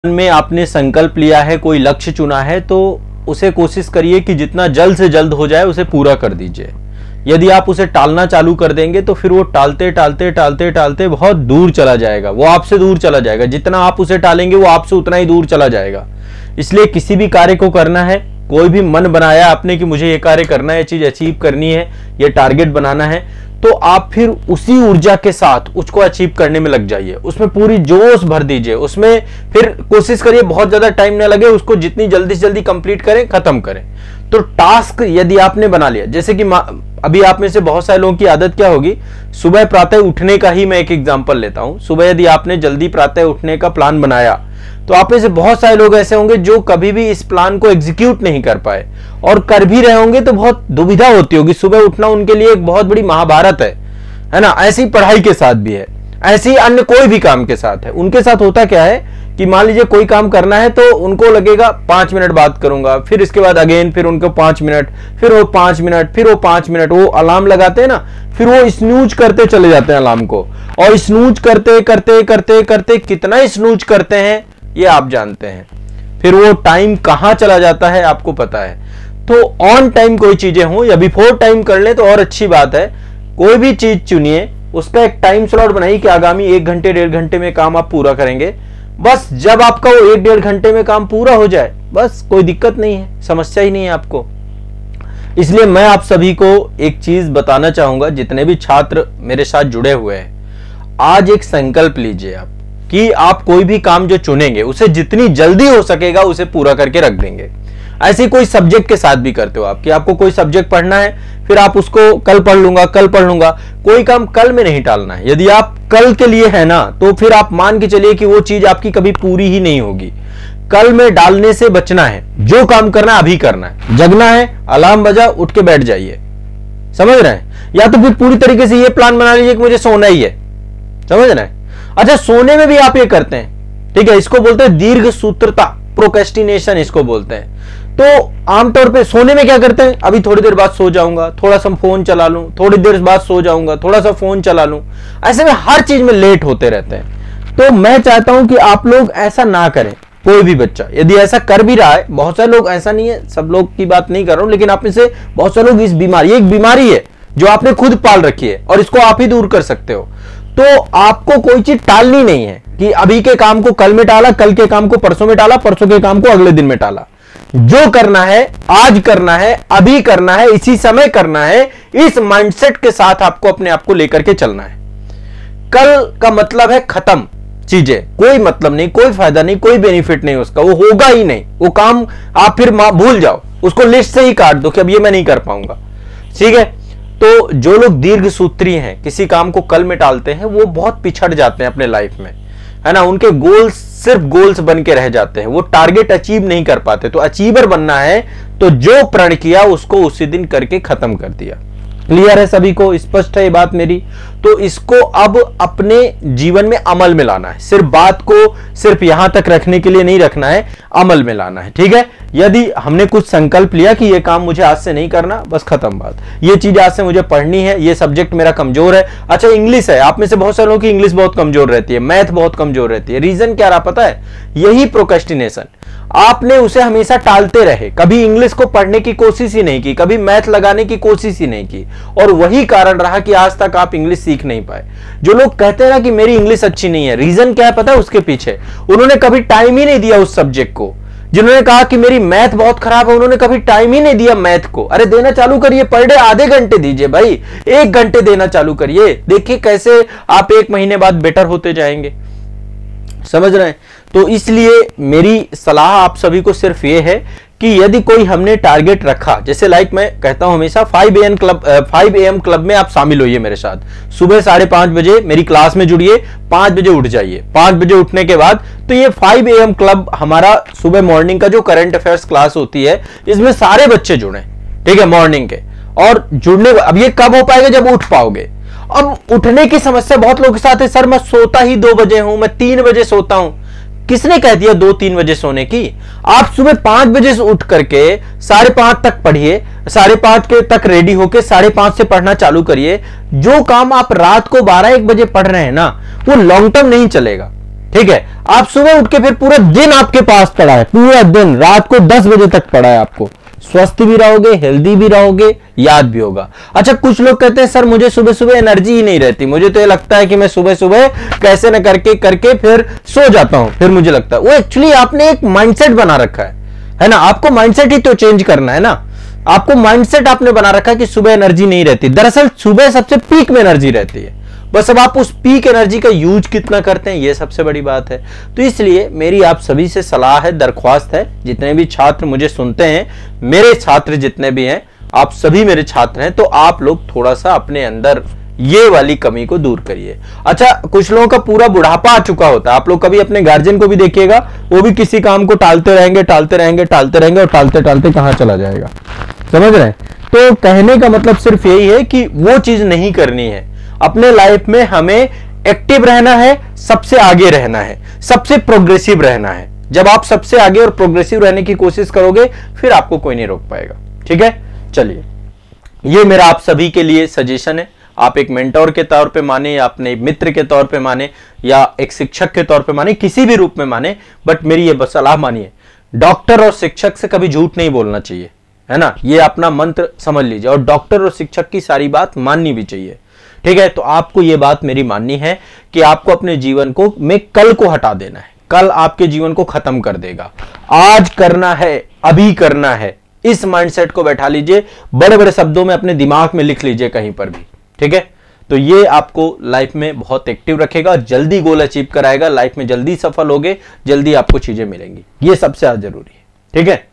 में आपने संकल्प लिया है, कोई लक्ष्य चुना है, तो उसे कोशिश करिए कि जितना जल्द से जल्द हो जाए उसे पूरा कर दीजिए। यदि आप उसे टालना चालू कर देंगे तो फिर वो टालते टालते टालते टालते बहुत दूर चला जाएगा, वो आपसे दूर चला जाएगा। जितना आप उसे टालेंगे वो आपसे उतना ही दूर चला जाएगा। इसलिए किसी भी कार्य को करना है, कोई भी मन बनाया आपने कि मुझे ये कार्य करना है, ये चीज अचीव करनी है, ये टारगेट बनाना है, तो आप फिर उसी ऊर्जा के साथ उसको अचीव करने में लग जाइए, उसमें पूरी जोश भर दीजिए, उसमें फिर कोशिश करिए बहुत ज्यादा टाइम ना लगे, उसको जितनी जल्दी से जल्दी कंप्लीट करें, खत्म करें। तो टास्क यदि आपने बना लिया, जैसे कि अभी आप में से बहुत सारे लोगों की आदत क्या होगी, सुबह प्रातः उठने का ही मैं एक एग्जांपल लेता हूं। सुबह यदि आपने जल्दी प्रातः उठने का प्लान बनाया तो आप में से बहुत सारे लोग ऐसे होंगे जो कभी भी इस प्लान को एग्जीक्यूट नहीं कर पाए, और कर भी रहे होंगे तो बहुत दुविधा होती होगी। सुबह उठना उनके लिए एक बहुत बड़ी महाभारत है ना। ऐसी पढ़ाई के साथ भी है, ऐसी अन्य कोई भी काम के साथ है। उनके साथ होता क्या है कि मान लीजिए कोई काम करना है तो उनको लगेगा 5 मिनट बात करूंगा, फिर इसके बाद अगेन फिर उनको 5 मिनट, फिर वो 5 मिनट, फिर वो 5 मिनट, वो अलार्म लगाते हैं ना, फिर वो स्नूज करते चले जाते हैं अलार्म को, और स्नूज करते करते करते करते कितना स्नूज करते हैं ये आप जानते हैं। फिर वो टाइम कहां चला जाता है आपको पता है। तो ऑन टाइम कोई चीजें हो या बिफोर टाइम कर ले तो और अच्छी बात है। कोई भी चीज चुनिए, उसका एक टाइम स्लॉट बनाइए कि आगामी 1 घंटे 1.5 घंटे में काम आप पूरा करेंगे। बस जब आपका वो 1-1.5 घंटे में काम पूरा हो जाए, बस कोई दिक्कत नहीं है, समस्या ही नहीं है आपको। इसलिए मैं आप सभी को एक चीज बताना चाहूंगा, जितने भी छात्र मेरे साथ जुड़े हुए हैं, आज एक संकल्प लीजिए आप कि आप कोई भी काम जो चुनेंगे उसे जितनी जल्दी हो सकेगा उसे पूरा करके रख देंगे। ऐसे कोई सब्जेक्ट के साथ भी करते हो आप कि आपको कोई सब्जेक्ट पढ़ना है, फिर आप उसको कल पढ़ लूंगा, कल पढ़ लूंगा। कोई काम कल में नहीं टालना है। यदि आप कल के लिए है ना, तो फिर आप मान के चलिए कि वो चीज आपकी कभी पूरी ही नहीं होगी। कल में डालने से बचना है, जो काम करना है अभी करना है। जगना है, अलार्म बजा, उठ के बैठ जाइए, समझ रहे हैं। या तो फिर पूरी तरीके से ये प्लान बना लीजिए कि मुझे सोना ही है, समझ रहे हैं। अच्छा, सोने में भी आप ये करते हैं, ठीक है, इसको बोलते हैं दीर्घ सूत्रता, प्रोक्रेस्टिनेशन इसको बोलते हैं। तो आमतौर पे सोने में क्या करते हैं, अभी थोड़ी देर बाद सो जाऊंगा, थोड़ा सा फोन चला लूं, थोड़ी देर बाद सो जाऊंगा, थोड़ा सा फोन चला लूं। ऐसे में हर चीज में लेट होते रहते हैं। तो मैं चाहता हूं कि आप लोग ऐसा ना करें। कोई भी बच्चा यदि ऐसा कर भी रहा है, बहुत सारे लोग, ऐसा नहीं है, सब लोग की बात नहीं कर रहा हूं, लेकिन आप में से बहुत सारे लोग इस बीमारी, एक बीमारी है जो आपने खुद पाल रखी है और इसको आप ही दूर कर सकते हो। तो आपको कोई चीज टालनी नहीं है कि अभी के काम को कल में टाला, कल के काम को परसों में टाला, परसों के काम को अगले दिन में टाला। जो करना है आज करना है, अभी करना है, इसी समय करना है। इस माइंडसेट के साथ आपको अपने आप को लेकर के चलना है। कल का मतलब है खत्म चीजें, कोई मतलब नहीं, कोई फायदा नहीं, कोई बेनिफिट नहीं उसका, वो होगा ही नहीं। वो काम आप फिर भूल जाओ, उसको लिस्ट से ही काट दो कि अब ये मैं नहीं कर पाऊंगा, ठीक है। तो जो लोग दीर्घ सूत्री हैं, किसी काम को कल में टालते हैं, वो बहुत पिछड़ जाते हैं अपने लाइफ में, है ना। उनके गोल्स सिर्फ गोल्स बन के रह जाते हैं, वो टारगेट अचीव नहीं कर पाते। तो अचीवर बनना है तो जो प्रण किया उसको उसी दिन करके खत्म कर दिया। क्लियर है सभी को, स्पष्ट है ये बात मेरी। तो इसको अब अपने जीवन में अमल में लाना है। सिर्फ बात को सिर्फ यहां तक रखने के लिए नहीं रखना है, अमल में लाना है, ठीक है। यदि हमने कुछ संकल्प लिया कि ये काम मुझे आज से नहीं करना, बस खत्म बात, ये चीज आज से मुझे पढ़नी है, ये सब्जेक्ट मेरा कमजोर है। अच्छा, इंग्लिश है, आप में से बहुत सारे लोगों की इंग्लिश बहुत कमजोर रहती है, मैथ बहुत कमजोर रहती है। रीजन क्या रहा पता है, यही प्रोक्रेस्टिनेशन। आपने उसे हमेशा टालते रहे, कभी इंग्लिश को पढ़ने की कोशिश ही नहीं की, कभी मैथ लगाने की कोशिश ही नहीं की, और वही कारण रहा कि आज तक आप इंग्लिश सीख नहीं पाए। जो लोग कहते हैं ना कि मेरी इंग्लिश अच्छी नहीं है, रीजन क्या है पता है उसके पीछे, उन्होंने कभी टाइम ही नहीं दिया उस सब्जेक्ट को। जिन्होंने कहा कि मेरी मैथ बहुत खराब है, उन्होंने कभी टाइम ही नहीं दिया मैथ को। अरे देना चालू करिए, पर डे आधे घंटे दीजिए भाई, 1 घंटे देना चालू करिए, देखिए कैसे आप 1 महीने बाद बेटर होते जाएंगे, समझ रहे हैं। तो इसलिए मेरी सलाह आप सभी को सिर्फ ये है कि यदि कोई हमने टारगेट रखा, जैसे लाइक मैं कहता हूं हमेशा 5 AM क्लब में आप शामिल होइए मेरे साथ। सुबह 5:30 बजे मेरी क्लास में जुड़िए, 5 बजे उठ जाइए। 5 बजे उठने के बाद तो ये 5 AM क्लब हमारा सुबह मॉर्निंग का जो करंट अफेयर्स क्लास होती है, इसमें सारे बच्चे जुड़े, ठीक है, मॉर्निंग के। और जुड़ने अब ये कब हो पाएगा, जब उठ पाओगे। अब उठने की समस्या बहुत लोगों के साथ है, सर मैं सोता ही 2 बजे हूं, मैं 3 बजे सोता हूं। किसने कह दिया 2-3 बजे सोने की? आप सुबह 5 बजे से उठ करके 5:30 तक पढ़िए, 5:30 के तक रेडी होके 5:30 से पढ़ना चालू करिए। जो काम आप रात को 12-1 बजे पढ़ रहे हैं ना, वो लॉन्ग टर्म नहीं चलेगा। ठीक है, आप सुबह उठ के फिर पूरा दिन आपके पास पड़ा है, पूरा दिन रात को 10 बजे तक पड़ा है, आपको स्वस्थ भी रहोगे, हेल्दी भी रहोगे, याद भी होगा। अच्छा, कुछ लोग कहते हैं सर मुझे सुबह सुबह एनर्जी ही नहीं रहती, मुझे तो ये लगता है कि मैं सुबह सुबह कैसे न करके करके फिर सो जाता हूं, फिर मुझे लगता है वो एक्चुअली आपने एक माइंडसेट बना रखा है ना। आपको माइंडसेट ही तो चेंज करना है ना। आपको माइंडसेट आपने बना रखा है कि सुबह एनर्जी नहीं रहती, दरअसल सुबह सबसे पीक में एनर्जी रहती है। बस अब आप उस पीक एनर्जी का यूज कितना करते हैं, ये सबसे बड़ी बात है। तो इसलिए मेरी आप सभी से सलाह है, दरख्वास्त है, जितने भी छात्र मुझे सुनते हैं, मेरे छात्र जितने भी हैं, आप सभी मेरे छात्र हैं, तो आप लोग थोड़ा सा अपने अंदर ये वाली कमी को दूर करिए। अच्छा, कुछ लोगों का पूरा बुढ़ापा आ चुका होता है, आप लोग कभी अपने गार्जियन को भी देखिएगा, वो भी किसी काम को टालते रहेंगे टालते रहेंगे टालते रहेंगे, और टालते टालते कहां चला जाएगा, समझ रहे हैं। तो कहने का मतलब सिर्फ यही है कि वो चीज नहीं करनी है। अपने लाइफ में हमें एक्टिव रहना है, सबसे आगे रहना है, सबसे प्रोग्रेसिव रहना है। जब आप सबसे आगे और प्रोग्रेसिव रहने की कोशिश करोगे, फिर आपको कोई नहीं रोक पाएगा। ठीक है, चलिए, ये मेरा आप सभी के लिए सजेशन है। आप एक मेंटोर के तौर पे माने, या अपने मित्र के तौर पे माने, या एक शिक्षक के तौर पे माने, किसी भी रूप में माने, बट मेरी ये बस सलाह मानिए, डॉक्टर और शिक्षक से कभी झूठ नहीं बोलना चाहिए, है ना। ये अपना मंत्र समझ लीजिए, और डॉक्टर और शिक्षक की सारी बात माननी भी चाहिए। ठीक है, तो आपको ये बात मेरी माननी है कि आपको अपने जीवन को में कल को हटा देना है। कल आपके जीवन को खत्म कर देगा, आज करना है, अभी करना है। इस माइंडसेट को बैठा लीजिए, बड़े बड़े शब्दों में अपने दिमाग में लिख लीजिए कहीं पर भी। ठीक है, तो ये आपको लाइफ में बहुत एक्टिव रखेगा, जल्दी गोल अचीव कराएगा, लाइफ में जल्दी सफल होगे, जल्दी आपको चीजें मिलेंगी। ये सबसे ज्यादा जरूरी है। ठीक है।